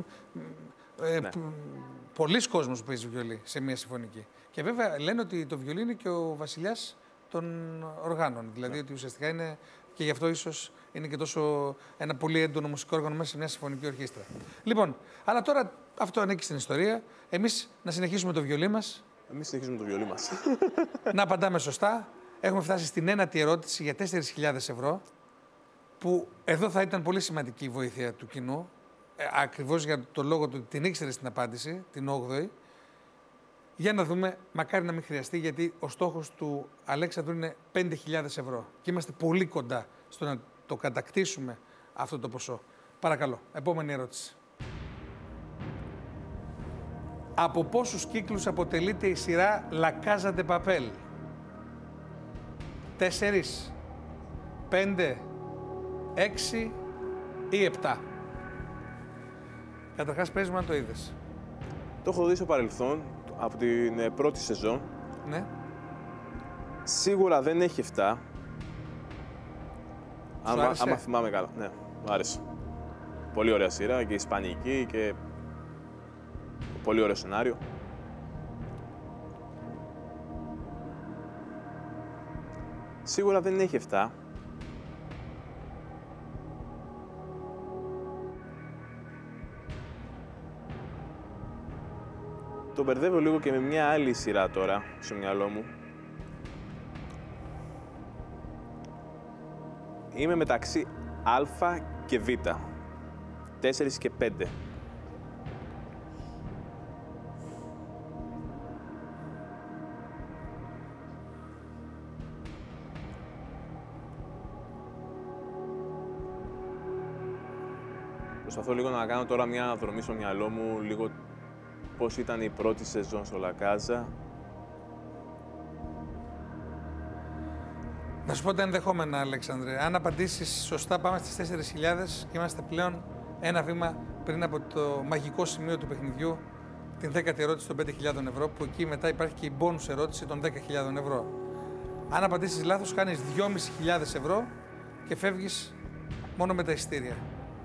Ε, ναι. Πολλοί κόσμος που παίζει βιολί σε μια συμφωνική. Και βέβαια λένε ότι το βιολί είναι και ο βασιλιάς των οργάνων. Δηλαδή, ναι. ότι ουσιαστικά είναι. Και γι' αυτό ίσως είναι και τόσο ένα πολύ έντονο μουσικό όργανο μέσα σε μια συμφωνική ορχήστρα. Λοιπόν, αλλά τώρα αυτό ανήκει στην ιστορία. Εμείς να συνεχίσουμε το βιολί μας. Εμείς συνεχίζουμε το βιολί μας. Να απαντάμε σωστά. Έχουμε φτάσει στην ένατη ερώτηση για τέσσερις χιλιάδες ευρώ. Που εδώ θα ήταν πολύ σημαντική η βοήθεια του κοινού. Ε, ακριβώς για το λόγο του ότι την ήξερε στην απάντηση, την όγδοη. Για να δούμε, μακάρι να μην χρειαστεί, γιατί ο στόχος του Αλέξανδρου είναι πέντε χιλιάδες ευρώ. Και είμαστε πολύ κοντά στο να το κατακτήσουμε αυτό το ποσό. Παρακαλώ, επόμενη ερώτηση. Από πόσους κύκλους αποτελείται η σειρά La Casa de Papel? Τέσσερις, πέντε, έξι ή επτά? Καταρχάς, πες μου αν το είδες. Το έχω δει στο παρελθόν, από την πρώτη σεζόν. Ναι. Σίγουρα δεν έχει επτά. Άμα, άμα θυμάμαι καλά. Ναι, μου άρεσε. Πολύ ωραία σειρά και ισπανική και πολύ ωραίο σενάριο. Σίγουρα δεν έχει εφτά. Το μπερδεύω λίγο και με μια άλλη σειρά τώρα στο μυαλό μου. Είμαι μεταξύ Α και Β. τέσσερα και πέντε. Προσπαθώ λίγο να κάνω τώρα μια αναδρομή στο μυαλό μου, λίγο πώς ήταν η πρώτη σεζόν στο La Casa. Να σου πω τα ενδεχόμενα, Αλέξανδρε. Αν απαντήσεις σωστά, πάμε στις τέσσερις χιλιάδες και είμαστε πλέον ένα βήμα πριν από το μαγικό σημείο του παιχνιδιού, την δέκατη ερώτηση των πέντε χιλιάδων ευρώ, που εκεί μετά υπάρχει και η bonus ερώτηση των δέκα χιλιάδων ευρώ. Αν απαντήσεις λάθος, χάνεις δυόμισι χιλιάδες ευρώ και φεύγεις μόνο με τα εισιτήρια.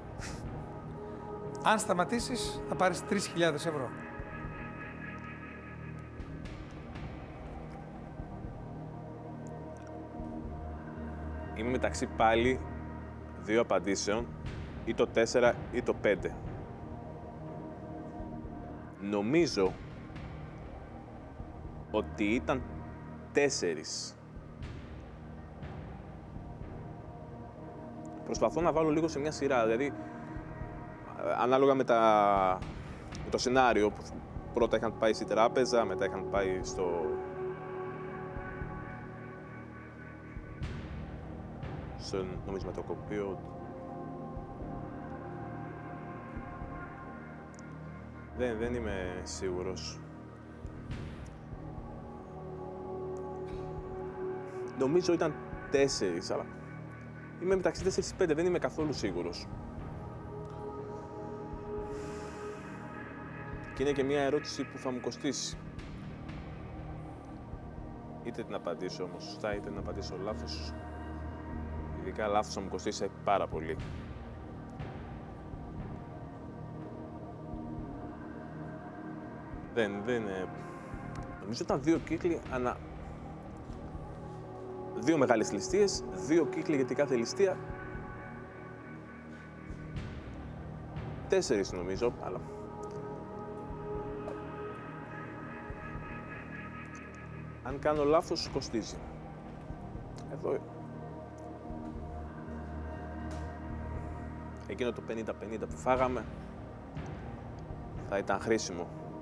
Αν σταματήσεις, θα πάρεις τρεις χιλιάδες ευρώ. Είμαι μεταξύ πάλι δύο απαντήσεων, ή το τέσσερα ή το πέντε. Νομίζω ότι ήταν τέσσερις. Προσπαθώ να βάλω λίγο σε μια σειρά, δηλαδή ανάλογα με, τα... με το σενάριο που πρώτα είχαν πάει στη τράπεζα, μετά είχαν πάει στο... στο νομισματοκοπείο. Δεν, δεν είμαι σίγουρος. Νομίζω ήταν τέσσερις, αλλά είμαι μεταξύ τέσσερις και πέντε, δεν είμαι καθόλου σίγουρος. Και είναι και μια ερώτηση που θα μου κοστίσει. Είτε την απαντήσω όμως σωστά, είτε την απαντήσω λάθος. Ειδικά λάθος θα μου κοστίσει πάρα πολύ. Δεν, δεν είναι... Νομίζω ήταν δύο κύκλοι ανα... Δύο μεγάλες ληστείες, δύο κύκλοι για την κάθε ληστεία. Τέσσερις νομίζω, αλλά... Αν κάνω λάθος, κοστίζει. Εδώ... Εκείνο το πενήντα πενήντα που φάγαμε θα ήταν χρήσιμο.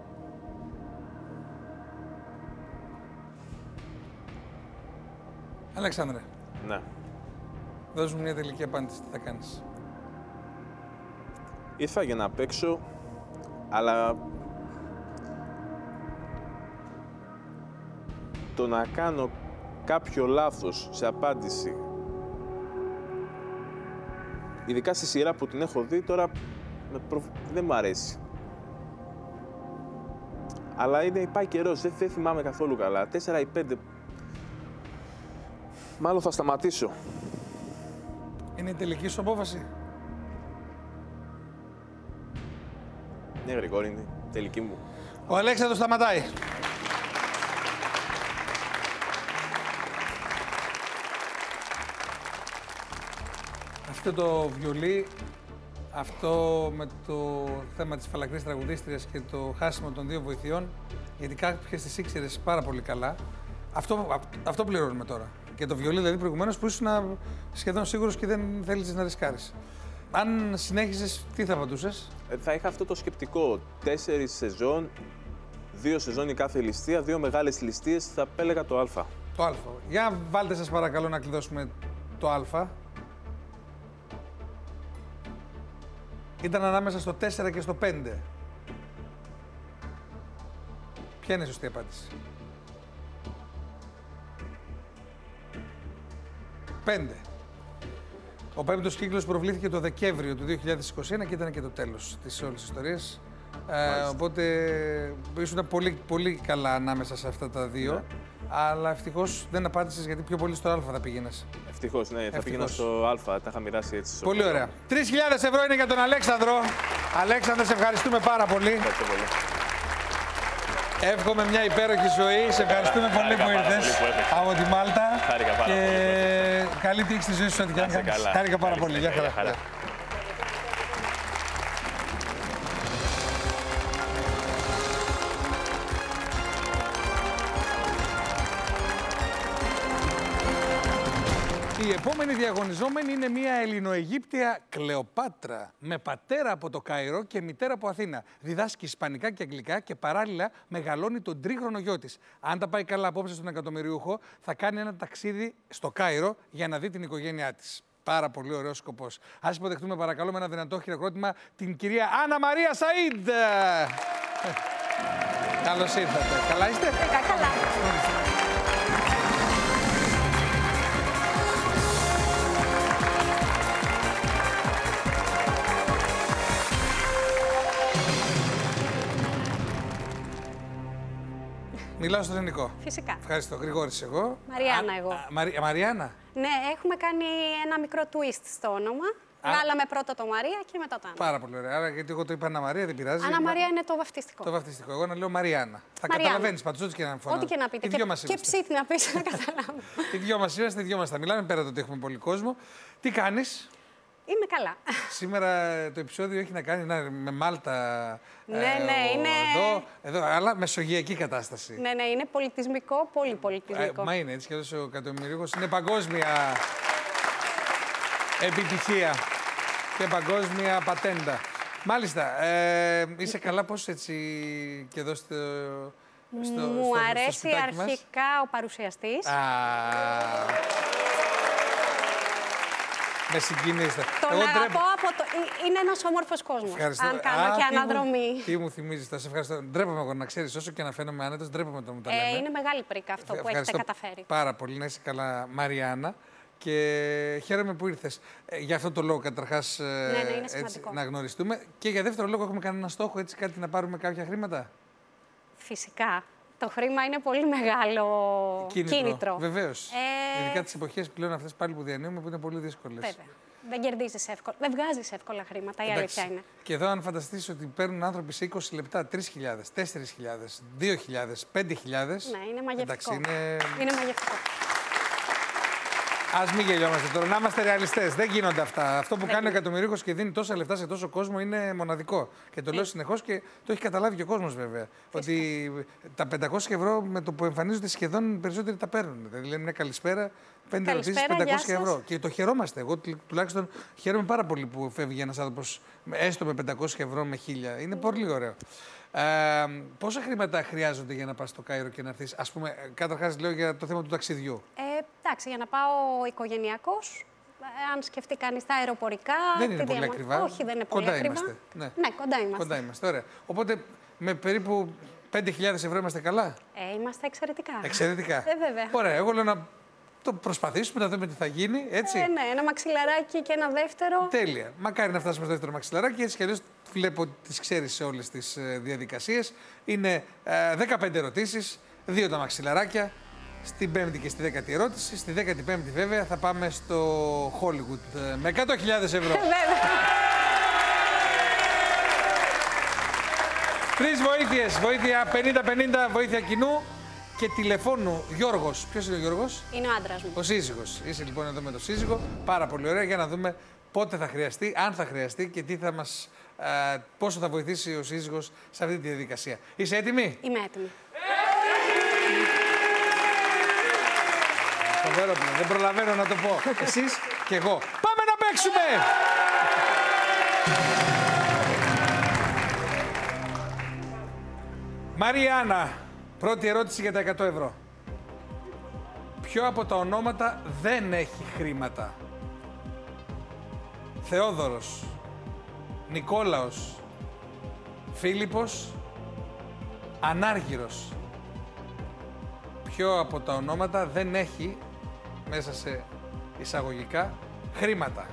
Αλέξανδρε. Ναι. Δώσ' μου μια τελική απάντηση, τι θα κάνεις. Ήρθα για να παίξω, αλλά το να κάνω κάποιο λάθος σε απάντηση, ειδικά στη σειρά που την έχω δει, τώρα προ... δεν μου αρέσει. Αλλά είναι, πάει καιρός, δεν, δεν θυμάμαι καθόλου καλά. Τέσσερα ή πέντε. Μάλλον θα σταματήσω. Είναι η τελική σου απόφαση. Ναι, Γρηγόρη, είναι η τελική μου. Ο Αλέξανδρος σταματάει. Αυτό το βιολί, αυτό με το θέμα της φαλακρής τραγουδίστριας και το χάσιμο των δύο βοηθειών, γιατί κάποιες τις ήξερες πάρα πολύ καλά, αυτό, αυτό πληρώνουμε τώρα. Και το βιολί δηλαδή προηγουμένως που ήσουν σχεδόν σίγουρος και δεν θέλεις να ρισκάρεις. Αν συνέχιζες, τι θα απαντούσες? Ε, θα είχα αυτό το σκεπτικό. Τέσσερις σεζόν, δύο σεζόν η κάθε ληστεία, δύο μεγάλες ληστείες, θα επέλεγα το Α. Το Α. Για βάλτε σας παρακαλώ να κλειδώσουμε το Α. Ήταν ανάμεσα στο τέσσερα και στο πέντε. Ποια είναι η σωστή απάντηση? πέντε. Ο πέμπτος κύκλος προβλήθηκε το Δεκέμβριο του δύο χιλιάδες είκοσι ένα και ήταν και το τέλος της όλης ιστορίας. Ε, οπότε ήσουν πολύ, πολύ καλά ανάμεσα σε αυτά τα δύο. Ναι. αλλά ευτυχώς δεν απάντησες γιατί πιο πολύ στο Α θα πήγαινες. Ευτυχώς, ναι, θα Ευτυχώς. πήγαινα στο Α, τα είχα μοιράσει έτσι. Πολύ ωραία. τρεις χιλιάδες ευρώ είναι για τον Αλέξανδρο. Αλέξανδρε, σε ευχαριστούμε πάρα πολύ. Ευχαριστώ πολύ. Εύχομαι μια υπέροχη ζωή. Σε ευχαριστούμε πολύ που ήρθες από τη Μάλτα. Χάρηκα πάρα και πολύ. καλή τύχη στη ζωή σου, ό,τι και αν κάνεις. Χάρηκα πάρα πολύ. Γεια χαρά. Η επόμενη διαγωνιζόμενη είναι μια Ελληνοαιγύπτια Κλεοπάτρα με πατέρα από το Κάιρο και μητέρα από Αθήνα. Διδάσκει Ισπανικά και Αγγλικά και παράλληλα μεγαλώνει τον τρίχρονο γιο της. Αν τα πάει καλά απόψε στον εκατομμυριούχο, θα κάνει ένα ταξίδι στο Κάιρο για να δει την οικογένειά της. Πάρα πολύ ωραίος σκοπός. Ας υποδεχτούμε παρακαλώ με ένα δυνατό χειροκρότημα την κυρία Άννα Μαρία Σαΐντ. Καλώς ήρθατε. Καλά είστε? Καλά. Μιλάω στο ελληνικό. Φυσικά. Ευχαριστώ. Γρηγόρης εγώ. Μαριάννα Α, εγώ. Α, Μαρι, Μαριάννα. Ναι, έχουμε κάνει ένα μικρό twist στο όνομα. Βγάλαμε πρώτα το Μαρία και μετά το Άννα. Πάρα πολύ ωραία. Άρα, γιατί εγώ το είπα Αννα Μαρία, δεν πειράζει. Άννα Μαρία είναι το βαφτιστικό. Το βαφτιστικό. Εγώ να λέω Μαριάννα. Θα καταλαβαίνεις πάντως, ό,τι και να φωνάζω. Ό,τι και να πείτε. Οι δυο Και, μας και είμαστε. ψήτη να πεις να καταλάβω. Οι δυο μας είμαστε, οι δυο μας θα μιλάμε πέρα το ότι έχουμε πολύ κόσμο. Τι κάνεις? Είμαι καλά. Σήμερα το επεισόδιο έχει να κάνει να, με Μάλτα. Ναι, ναι, είναι. Εδώ, εδώ, αλλά μεσογειακή κατάσταση. Ναι, ναι, είναι πολιτισμικό, πολύ πολιτισμικό. Ε, μα είναι έτσι και εδώ ο εκατομμυρίουχος είναι παγκόσμια επιτυχία και παγκόσμια πατέντα. Μάλιστα, ε, είσαι καλά πώς έτσι και εδώ στο, στο Μου στο, αρέσει στο σπιτάκι αρχικά μας. ο παρουσιαστής. Α, με συγκινήστε. Τον Εγώ αγαπώ ντρέπω- από το... Ε, είναι ένας όμορφος κόσμος. Ευχαριστώ. Αν κάνω Α, και τι μου- αναδρομή. Τι μου θυμίζεις, θα σε ευχαριστώ. Ντρέπομαι εγώ να ξέρεις, όσο και να φαίνομαι άνετος, ντρέπομαι το μου τα Ε, λέμε. είναι μεγάλη πρίκα αυτό που Ευχαριστώ έχετε καταφέρει. πάρα πολύ. Να είσαι καλά, Μαριάννα. Και χαίρομαι που ήρθες. Ε, για αυτό το λόγο, καταρχάς, ναι, είναι έτσι, σημαντικό. να γνωριστούμε. Και για δεύτερο λόγο, έχουμε κανένα στόχο, έτσι, κάτι να πάρουμε κάποια χρήματα. Φυσικά. Το χρήμα είναι πολύ μεγάλο Κίνητρο. κίνητρο. Βεβαίως. Ε, Ειδικά τις εποχές πλέον αυτές πάλι που διανύουμε, που είναι πολύ δύσκολες. Βέβαια. Δεν κερδίζεις εύκολα. Δεν βγάζεις εύκολα χρήματα, η αλήθεια είναι. Και εδώ, αν φανταστείς ότι παίρνουν άνθρωποι σε είκοσι λεπτά τρεις χιλιάδες, τέσσερις χιλιάδες, δύο χιλιάδες, πέντε χιλιάδες. Ναι, είναι μαγευτικό. Εντάξει, είναι... Είναι μαγευτικό. Ας μην γελιόμαστε τώρα, να είμαστε ρεαλιστές. Δεν γίνονται αυτά. Αυτό που Δεν κάνει ο είναι. εκατομμυρίουχος και δίνει τόσα λεφτά σε τόσο κόσμο είναι μοναδικό. Και το λέω συνεχώς και το έχει καταλάβει και ο κόσμος βέβαια. Ότι τα πεντακόσια ευρώ με το που εμφανίζονται σχεδόν περισσότεροι τα παίρνουν. Δηλαδή λένε μια καλησπέρα, πέντε ερωτήσεις, Καλησπέρα, πεντακόσια γεια ευρώ. σας. Και το χαιρόμαστε. Εγώ τουλάχιστον χαίρομαι πάρα πολύ που φεύγει ένας άνθρωπος έστω με πεντακόσια ευρώ, με χίλια. Είναι πολύ ωραίο. Ε, πόσα χρήματα χρειάζονται για να πας στο Κάιρο και να έρθεις, ας πούμε, καταρχάς λέω για το θέμα του ταξιδιού. Ε, εντάξει, για να πάω οικογενειακός, ε, αν σκεφτεί κανείς τα αεροπορικά. Δεν είναι τη πολύ διαμονή- ακριβά. Όχι, δεν είναι πολύ Κοντά ακριβά. είμαστε. Ναι. ναι, κοντά είμαστε. Κοντά είμαστε, ωραία. Οπότε με περίπου πέντε χιλιάδες ευρώ είμαστε καλά. Ε, είμαστε εξαιρετικά. Εξαιρετικά. Ε, βέβαια. Ωραία, εγώ λέω να το προσπαθήσουμε, να δούμε τι θα γίνει, έτσι. Ε, ναι, ένα μαξιλαράκι και ένα δεύτερο. Τέλεια. Μακάρι να φτάσουμε στο δεύτερο μαξιλαράκι, έτσι κι αλλιώς βλέπω ότι τις ξέρεις σε όλες τις ε, διαδικασίες. Είναι ε, δεκαπέντε ερωτήσεις, δύο τα μαξιλαράκια. Στην πέμπτη και στη δέκατη ερώτηση. Στη δέκατη πέμπτη βέβαια θα πάμε στο Hollywood ε, με εκατό χιλιάδες ευρώ. Βέβαια. Τρεις βοήθειες. Βοήθεια πενήντα πενήντα, βοήθεια κοινού και τηλεφώνου. Γιώργος. Ποιος είναι ο Γιώργος? Είναι ο άντρας μου. Ο σύζυγος. Είσαι λοιπόν εδώ με τον σύζυγο. Πάρα πολύ ωραία για να δούμε πότε θα χρειαστεί, αν θα χρειαστεί και τι θα μας, α, πόσο θα βοηθήσει ο σύζυγος σε αυτή τη διαδικασία. Είσαι έτοιμη? Είμαι έτοιμη. Φοβερό πλέον. Δεν προλαβαίνω να το πω. Εσείς και εγώ. Πάμε να παίξουμε! Μαριάννα, πρώτη ερώτηση για τα εκατό ευρώ. Ποιο από τα ονόματα δεν έχει χρήματα? Θεόδωρος, Νικόλαος, Φίλιππος, Ανάργυρος. Ποιο από τα ονόματα δεν έχει, μέσα σε εισαγωγικά, χρήματα?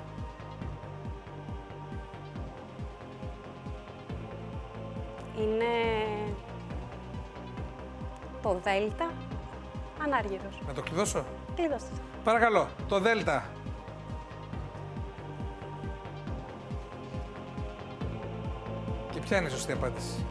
Είναι το Δέλτα. Ανάργυρος. Να το κλειδώσω. Κλειδώστε. Παρακαλώ, το Δέλτα. Και ποια είναι η σωστή απάντηση?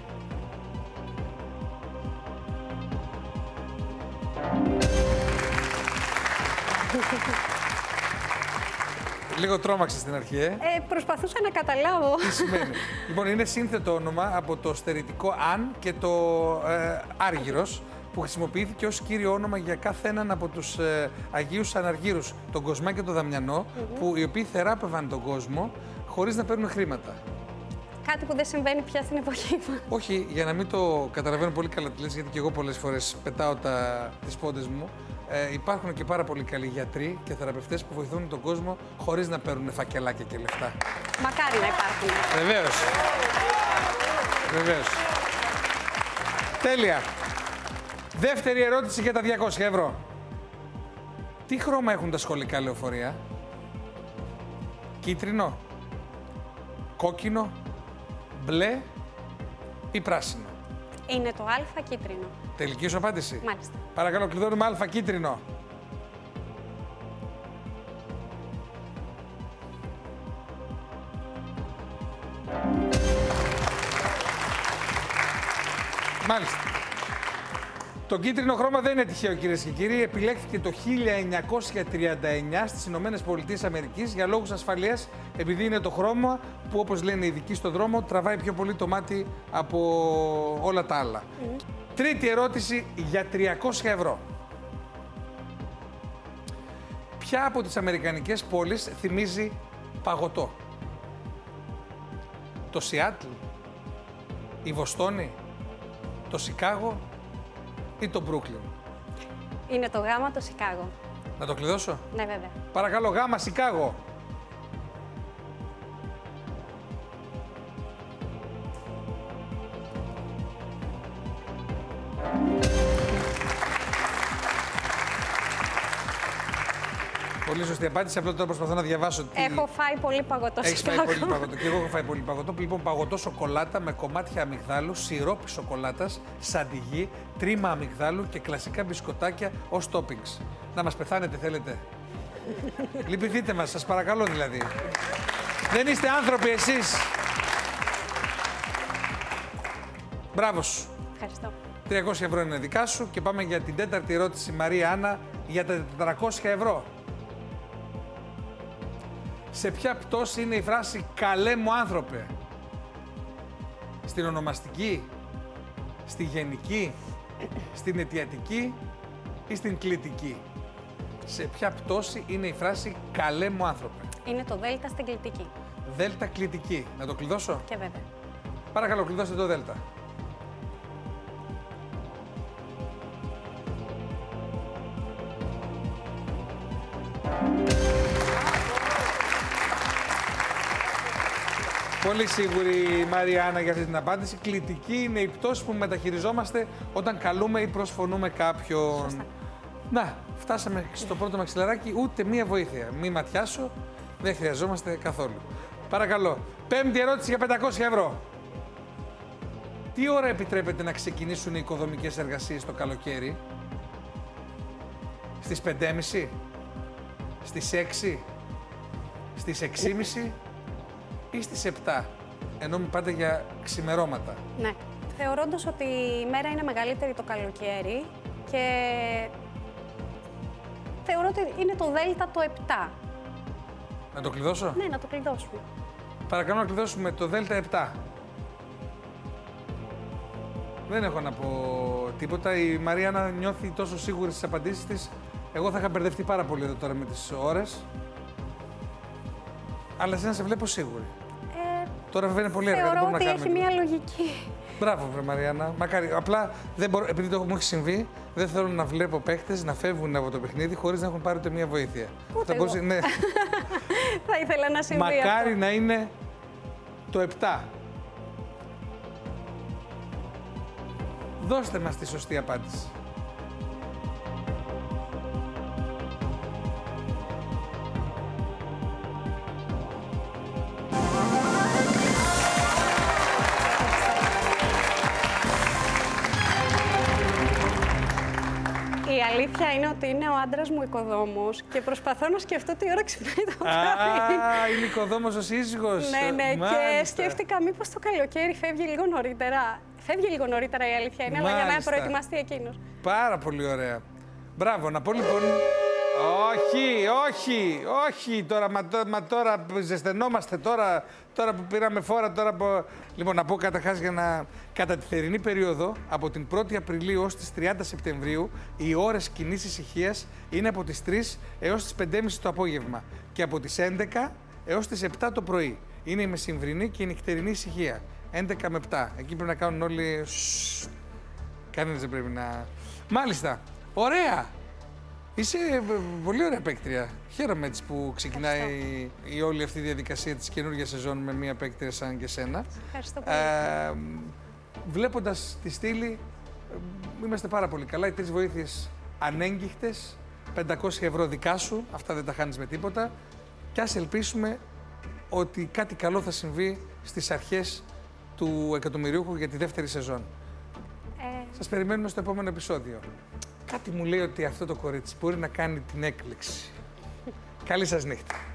Λίγο τρόμαξε στην αρχή, ε. Ε, προσπαθούσα να καταλάβω. Τι σημαίνει? Λοιπόν, είναι σύνθετο όνομα από το στερητικό «αν» και το ε, «άργυρος», που χρησιμοποιήθηκε ως κύριο όνομα για κάθε έναν από τους ε, Αγίους Αναργύρους, τον Κοσμά και τον Δαμιανό, mm-hmm. που οι οποίοι θεράπευαν τον κόσμο χωρίς να παίρνουν χρήματα. Κάτι που δεν συμβαίνει πια στην εποχή μας. Όχι, για να μην το καταλαβαίνω πολύ καλά τι λες, γιατί και εγώ πολλές φορές πετάω τα, τις πόντες μου. Ε, υπάρχουν και πάρα πολύ καλοί γιατροί και θεραπευτές που βοηθούν τον κόσμο χωρίς να παίρνουν φακελάκια και λεφτά. Μακάρι να υπάρχουν. Βεβαίως. Βεβαίως. Τέλεια. Δεύτερη ερώτηση για τα διακόσια ευρώ. Τι χρώμα έχουν τα σχολικά λεωφορεία? Κίτρινο, κόκκινο, μπλε ή πράσινο? Είναι το α κίτρινο. Τελική σου απάντηση. Μάλιστα. Παρακαλώ, κλειδώνουμε α κίτρινο. Μάλιστα. Το κίτρινο χρώμα δεν είναι τυχαίο, κυρίες και κύριοι. Επιλέχθηκε το χίλια εννιακόσια τριάντα εννιά στις Ηνωμένες Πολιτείες Αμερικής για λόγους ασφαλείας, επειδή είναι το χρώμα που, όπως λένε οι ειδικοί στον δρόμο, τραβάει πιο πολύ το μάτι από όλα τα άλλα. Mm. Τρίτη ερώτηση για τριακόσια ευρώ. Ποια από τις αμερικανικές πόλεις θυμίζει παγωτό? Το Σιάτλ, η Βοστόνη, το Σικάγο ή το Μπρούκλιν? Είναι το γάμα το Σικάγο. Να το κλειδώσω? Ναι, βέβαια. Παρακαλώ, γάμα Σικάγο. Πολύ σωστή απάντηση. Απλά τώρα προσπαθώ να διαβάσω. Τι... Έχω φάει πολύ παγωτό. Έχεις φάει πολύ παγωτό. Και εγώ έχω φάει πολύ παγωτό. Λοιπόν, παγωτό σοκολάτα με κομμάτια αμυγδάλου, σιρόπι σοκολάτας, σαντιγί, τρίμα αμυγδάλου και κλασικά μπισκοτάκια ως toppings. Να μας πεθάνετε, θέλετε? Λυπηθείτε μας, σας παρακαλώ δηλαδή. Δεν είστε άνθρωποι εσείς. Μπράβο σου. Ευχαριστώ. τριακόσια ευρώ είναι δικά σου και πάμε για την τέταρτη ερώτηση, Μαρία Άννα, για τα τετρακόσια ευρώ. Σε ποια πτώση είναι η φράση «καλέ μου άνθρωπε»? Στην ονομαστική, στη γενική, στην αιτιατική ή στην κλητική? Σε ποια πτώση είναι η φράση «καλέ μου άνθρωπε»? Είναι το δέλτα στην κλητική. Δέλτα κλητική. Να το κλειδώσω? Και βέβαια. Παρακαλώ, κλειδώστε το δέλτα. Πολύ σίγουρη η Μαρία Άννα για αυτή την απάντηση. Κλητική είναι η πτώση που μεταχειριζόμαστε όταν καλούμε ή προσφωνούμε κάποιον. Σωστά. Να, φτάσαμε στο πρώτο μαξιλαράκι, ούτε μία βοήθεια. Μη ματιάσω, δεν χρειαζόμαστε καθόλου. Παρακαλώ, πέμπτη ερώτηση για πεντακόσια ευρώ. Τι ώρα επιτρέπεται να ξεκινήσουν οι οικοδομικές εργασίες το καλοκαίρι? Στις πέντε και μισή, στις έξι, στις έξι και μισή ή στις επτά? Ενώ μου πάτε για ξημερώματα. Ναι. Θεωρώντας ότι η μέρα είναι μεγαλύτερη το καλοκαίρι και θεωρώ ότι είναι το δέλτα το επτά. Να το κλειδώσω? Ναι, να το κλειδώσουμε. Παρακαλώ να κλειδώσουμε το δέλτα επτά. Δεν έχω να πω τίποτα. Η Μαρία νιώθει τόσο σίγουρη στις απαντήσεις της. Εγώ θα είχα μπερδευτεί πάρα πολύ εδώ τώρα με τις ώρες. Αλλά εσύ να σε βλέπω σίγουρη. Ε, τώρα βέβαια είναι πολύ αργά. Θεωρώ ότι έχει μία λογική. Μπράβο, βρε Μαριάννα. Μακάρι. Απλά δεν μπορώ, επειδή το μου έχει συμβεί, δεν θέλω να βλέπω παίχτες να φεύγουν από το παιχνίδι χωρίς να έχουν πάρει ούτε μία βοήθεια. Ούτε εγώ. Ναι. Θα ήθελα να συμβεί αυτό. Μακάρι να είναι το επτά. Δώστε μας τη σωστή απάντηση. Η αλήθεια είναι ότι είναι ο άντρας μου οικοδόμος και προσπαθώ να σκεφτώ τι ώρα ξυπνάει το πρωί. Α, είναι οικοδόμος ο σύζυγος. Ναι, ναι, Μάλιστα. και σκέφτηκα μήπως το καλοκαίρι φεύγει λίγο νωρίτερα. Φεύγει λίγο νωρίτερα η αλήθεια είναι, αλλά για να Μάλιστα. προετοιμαστεί εκείνος. Πάρα πολύ ωραία. Μπράβο, να πω λοιπόν... Όχι, όχι, όχι, τώρα, μα, τω- μα τώρα ζεσθενόμαστε, τώρα, τώρα που πήραμε φόρα, τώρα που... Λοιπόν, να πω καταρχάς για να... Κατά τη θερινή περίοδο, από την πρώτη Απριλίου ως τις τριάντα Σεπτεμβρίου, οι ώρες κοινής ησυχίας είναι από τις τρεις έως τις πέντε και μισή το απόγευμα και από τις έντεκα έως τις επτά το πρωί. Είναι η μεσημβρινή και η νυχτερινή ησυχία. έντεκα με επτά. Εκεί πρέπει να κάνουν όλοι... Κανένας δεν πρέπει να... Μάλιστα. Ωραία. Είσαι πολύ ωραία παίκτρια. Χαίρομαι έτσι που ξεκινάει η όλη αυτή η διαδικασία της καινούργιας σεζόν με μία παίκτρια σαν και σένα. Ευχαριστώ πολύ. Ε, βλέποντας τη στήλη, είμαστε πάρα πολύ καλά. Οι τρεις βοήθειες ανέγγιχτες, πεντακόσια ευρώ δικά σου, αυτά δεν τα χάνεις με τίποτα. Και ας ελπίσουμε ότι κάτι καλό θα συμβεί στις αρχές του εκατομμυριούχου για τη δεύτερη σεζόν. Ε, Σας περιμένουμε στο επόμενο επεισόδιο. Κάτι μου λέει ότι αυτό το κορίτσι μπορεί να κάνει την έκπληξη. Καλή σας νύχτα.